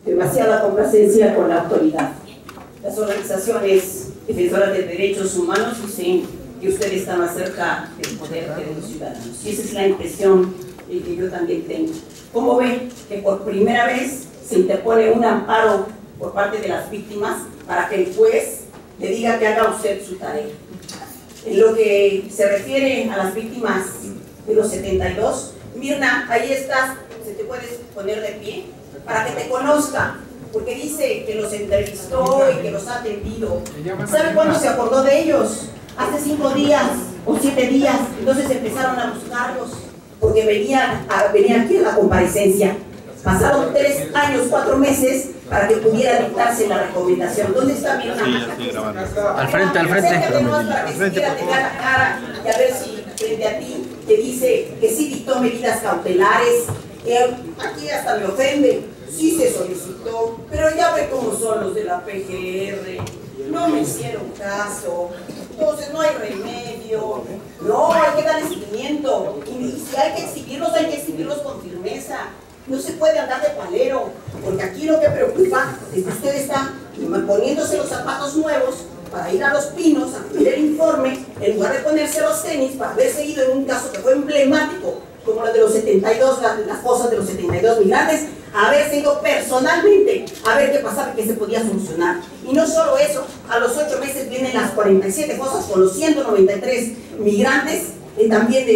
demasiada complacencia con la autoridad. Las organizaciones defensoras de derechos humanos dicen que usted está más cerca del poder que de los ciudadanos. Y esa es la impresión que yo también tengo. ¿Cómo ve que por primera vez se interpone un amparo por parte de las víctimas para que el juez le diga que haga usted su tarea? En lo que se refiere a las víctimas de los 72, Mirna, ahí estás, se te puedes poner de pie para que te conozca, porque dice que los entrevistó y que los ha atendido. ¿Sabe cuándo se acordó de ellos? Hace 5 días o 7 días, entonces empezaron a buscarlos, porque venían aquí a la comparecencia. Pasaron 3 años, 4 meses para que pudiera dictarse la recomendación. ¿Dónde está Mirna? Al frente, al frente. Para que siquiera te vea la cara y a ver si frente a ti te dice que sí dictó medidas cautelares. Aquí hasta me ofende. Sí se solicitó, pero ya ve cómo son los de la PGR. No me hicieron caso. Entonces no hay remedio. No, hay que darle seguimiento. Y si hay que exhibirlos con firmeza. No se puede andar de palero, porque aquí lo que preocupa es que usted está poniéndose los zapatos nuevos para ir a Los Pinos a pedir el informe, en lugar de ponerse los tenis para haber seguido en un caso que fue emblemático, como lo de los 72, las fosas de los 72 migrantes, haberse ido personalmente a ver qué pasaba y qué se podía solucionar. Y no solo eso, a los 8 meses vienen las 47 fosas con los 193 migrantes, también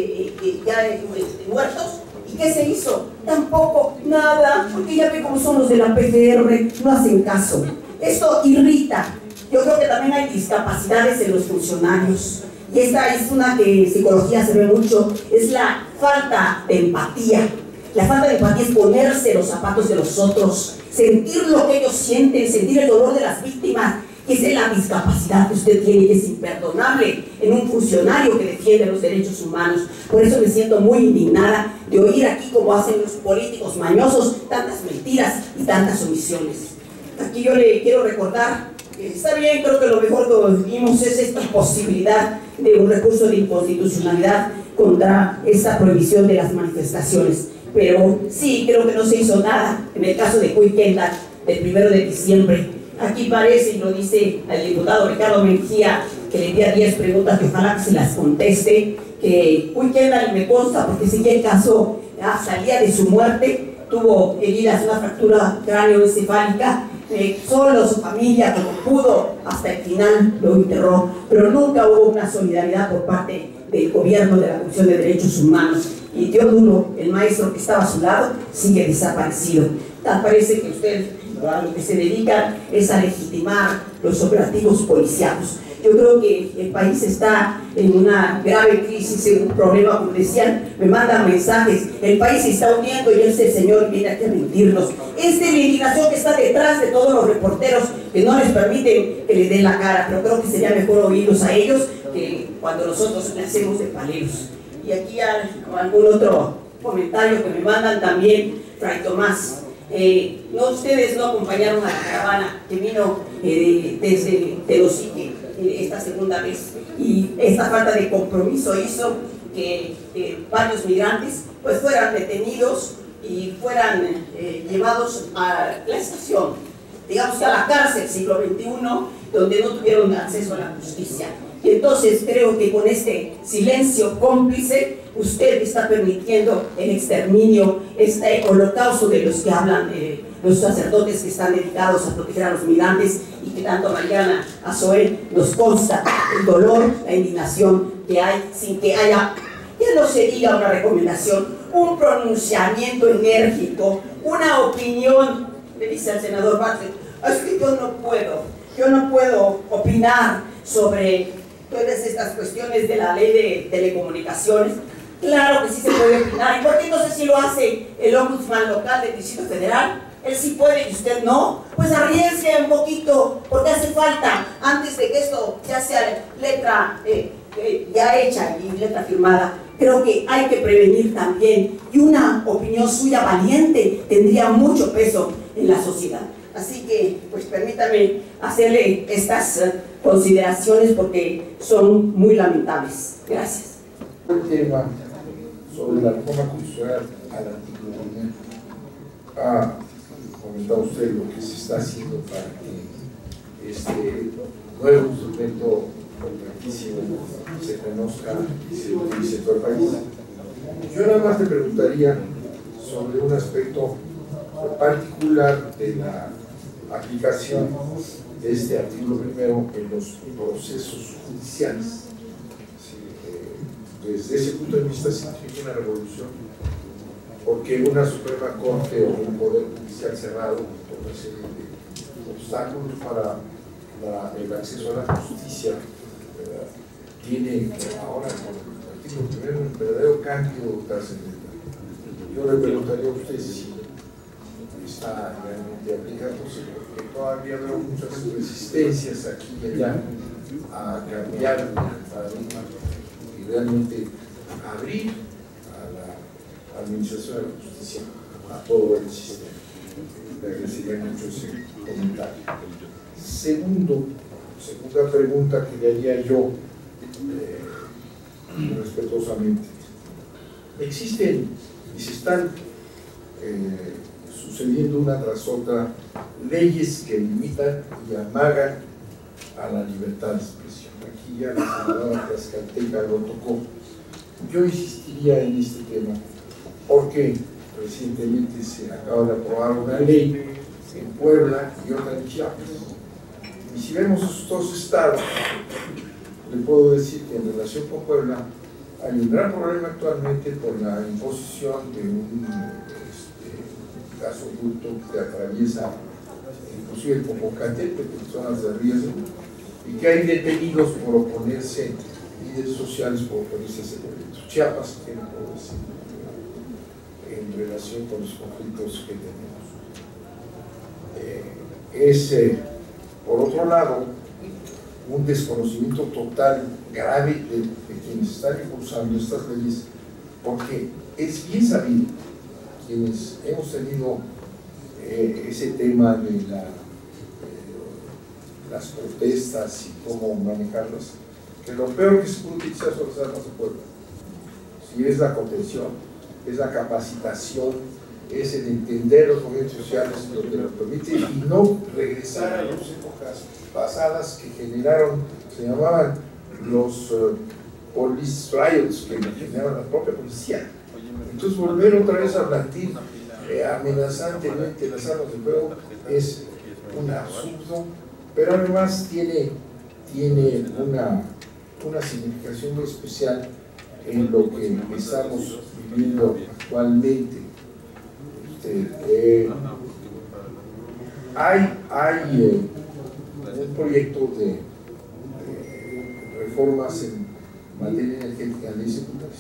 de muertos. ¿Qué se hizo? Tampoco, nada, porque ya ve cómo son los de la PGR, no hacen caso. Esto irrita. Yo creo que también hay discapacidades en los funcionarios. Y esta es una que en psicología se ve mucho, es la falta de empatía. La falta de empatía es ponerse los zapatos de los otros, sentir lo que ellos sienten, sentir el dolor de las víctimas. Esa es la discapacidad que usted tiene, que es imperdonable en un funcionario que defiende los derechos humanos. Por eso me siento muy indignada de oír aquí cómo hacen los políticos mañosos tantas mentiras y tantas omisiones. Aquí yo le quiero recordar que está bien, creo que lo mejor que vimos es esta posibilidad de un recurso de inconstitucionalidad contra esta prohibición de las manifestaciones. Pero sí, creo que no se hizo nada en el caso de Cuy Kendall del 1 de diciembre. Aquí parece, y lo dice el diputado Ricardo Mejía, que le envía 10 preguntas que ojalá que se las conteste, que Cuy Kendall, me consta porque seguía el caso hasta el día de su muerte, tuvo heridas, una fractura cráneoencefálica, solo su familia como pudo hasta el final lo enterró, pero nunca hubo una solidaridad por parte del gobierno de la Comisión de Derechos Humanos. Y Teodulo, el maestro que estaba a su lado, sigue desaparecido. Tal parece que usted a lo que se dedican es a legitimar los operativos policiales. Yo creo que el país está en una grave crisis, en un problema, como decían, me mandan mensajes, el país se está hundiendo y este señor viene aquí a mentirnos. Es de la indignación que está detrás de todos los reporteros que no les permiten que le den la cara, pero creo que sería mejor oírlos a ellos que cuando nosotros le hacemos de paleros. Y aquí algún otro comentario que me mandan también, Fray Tomás. No, ustedes no acompañaron a la caravana que vino desde Telosique esta segunda vez, y esta falta de compromiso hizo que varios migrantes pues fueran detenidos y fueran llevados a la estación, digamos a la cárcel siglo XXI, donde no tuvieron acceso a la justicia. Y entonces creo que con este silencio cómplice usted está permitiendo el exterminio, este holocausto de los que hablan, los sacerdotes que están dedicados a proteger a los migrantes, y que tanto Mariana Azoé nos consta el dolor, la indignación que hay sin que haya, ya no se diga una recomendación, un pronunciamiento enérgico, una opinión. Le dice al senador Bartlett, es que yo no puedo opinar sobre todas estas cuestiones de la ley de telecomunicaciones. Claro que sí se puede opinar. ¿Y por qué entonces si lo hace el ombudsman local del Distrito Federal? Él sí puede y usted no. Pues arriesgue un poquito, porque hace falta, antes de que esto ya sea letra ya hecha y letra firmada. Creo que hay que prevenir también, y una opinión suya valiente tendría mucho peso en la sociedad. Así que, pues permítame hacerle estas consideraciones porque son muy lamentables. Gracias. El tema sobre la reforma constitucional al artículo 1, comentado usted lo que se está haciendo para que este nuevo instrumento importantísimo se conozca y se utilice en todo el país. Yo nada más te preguntaría sobre un aspecto particular de la aplicación de este artículo primero en los procesos judiciales. Sí, desde ese punto de vista significa una revolución, porque una Suprema Corte o un Poder Judicial cerrado por una serie de obstáculos para el acceso a la justicia tiene ahora con el artículo primero un verdadero cambio trascendental. Yo le preguntaría a usted si está realmente aplicándose, porque todavía veo muchas resistencias aquí y allá a cambiar el paradigma y realmente abrir a la administración de la justicia a todo el sistema. Le agradecería mucho ese comentario. Segunda pregunta que le haría yo respetuosamente. Existen y se están sucediendo una tras otra leyes que limitan y amagan a la libertad de expresión. Aquí ya la senadora Tlaxcalteca lo tocó. Yo insistiría en este tema porque recientemente se acaba de aprobar una ley en Puebla y otra en Chiapas. Y si vemos esos dos estados, le puedo decir que en relación con Puebla hay un gran problema actualmente por la imposición de un gasoducto que atraviesa inclusive el Popocatépetl, en zonas de riesgo, y que hay detenidos por oponerse, líderes sociales por oponerse a ese proyecto. Chiapas, ¿qué le puedo decir en relación con los conflictos que tenemos? Por otro lado, un desconocimiento total, grave de quienes están impulsando estas leyes, porque es bien sabido, quienes hemos tenido ese tema de las protestas y cómo manejarlas, que lo peor que se puede utilizar son las armas de fuego. Si es la contención, es la capacitación, es el entender los movimientos sociales, lo que nos permite, y no regresar a las épocas pasadas que generaron, se llamaban los police riots, que generaban la propia policía. Entonces volver otra vez a blandir amenazantemente las armas de fuego es un absurdo, pero además tiene una significación muy especial en lo que estamos viviendo actualmente. Hay un proyecto de reformas en materia energética en leyes secundarias,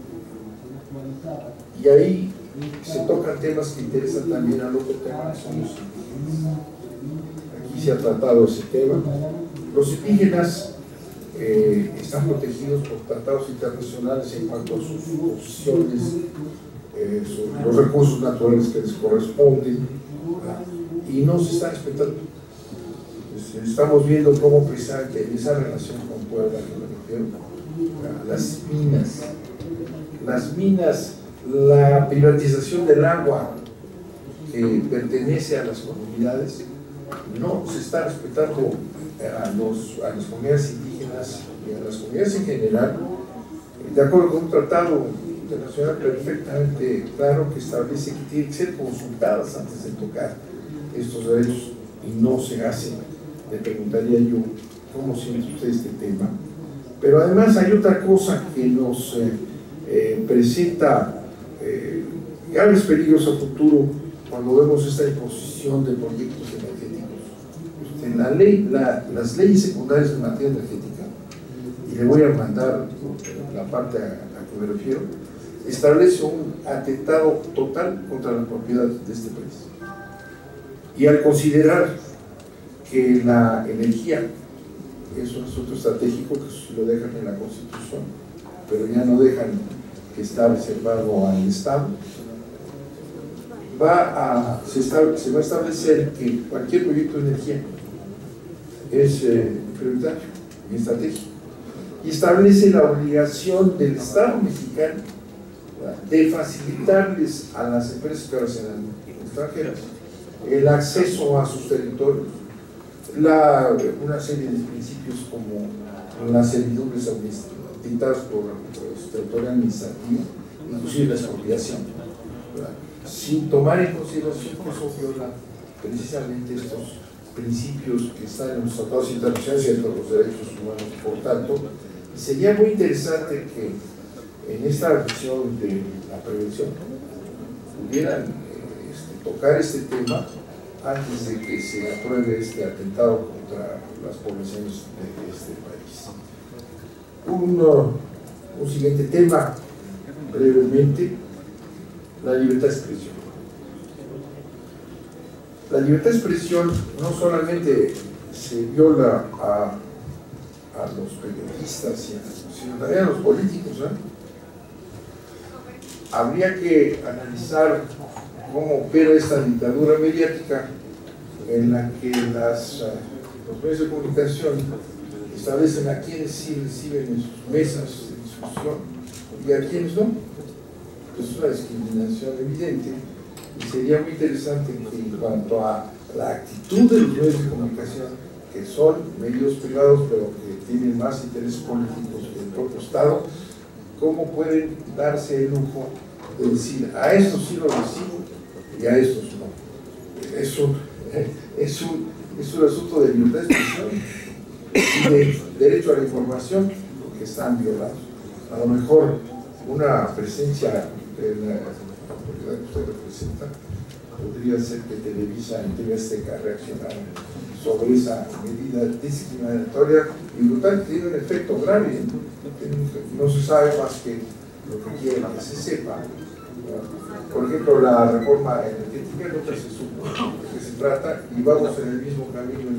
y ahí se tocan temas que interesan también al otro tema que son los indígenas. Aquí se ha tratado ese tema. Los indígenas están protegidos por tratados internacionales en cuanto a sus posiciones, sobre los recursos naturales que les corresponden, y no se está respetando. Estamos viendo cómo precisamente en esa relación con Puebla, que me refiero, las minas, la privatización del agua que pertenece a las comunidades, no se está respetando a las comunidades indígenas y a las comunidades en general, de acuerdo con un tratado internacional perfectamente claro que establece que tienen que ser consultadas antes de tocar estos derechos, y no se hace. Le preguntaría yo cómo siente usted este tema. Pero además hay otra cosa que nos presenta graves peligros a futuro cuando vemos esta imposición de proyectos energéticos. Las leyes secundarias en materia energética, y le voy a mandar la parte a la que me refiero, establece un atentado total contra la propiedad de este país. Y al considerar que la energía es un asunto estratégico, que lo dejan en la Constitución, pero ya no dejan que está reservado al Estado, se va a establecer que cualquier proyecto de energía es prioritario y estratégico, y establece la obligación del Estado mexicano de facilitarles a las empresas que ahora serán extranjeras el acceso a sus territorios, una serie de principios como las servidumbres dictadas por su territorio administrativo, inclusive la expropiación, ¿verdad? Sin tomar en consideración que eso viola precisamente estos principios que están en los tratados internacionales y en los derechos humanos. Por tanto, sería muy interesante que en esta visión de la prevención pudieran tocar este tema antes de que se apruebe este atentado contra las poblaciones de este país. Un siguiente tema, brevemente, la libertad de expresión. La libertad de expresión no solamente se viola a los periodistas, sino también a los políticos, ¿eh? Habría que analizar cómo opera esta dictadura mediática en la que los medios de comunicación establecen a quienes sí reciben en sus mesas de discusión y a quienes no. Es una discriminación evidente y sería muy interesante que en cuanto a la actitud de los medios de comunicación, que son medios privados pero que tienen más intereses políticos que el propio Estado, cómo pueden darse el lujo de decir a estos sí lo recibo y a estos no. Es un asunto de libertad de expresión y de derecho a la información que están violados. A lo mejor una presencia de la autoridad que usted representa podría ser que Televisa en TV Azteca reaccionara sobre esa medida discriminatoria y brutal, que tiene un efecto grave. No se sabe más que lo que quieren que se sepa. Por ejemplo, la reforma energética nunca se supo de qué se trata y vamos en el mismo camino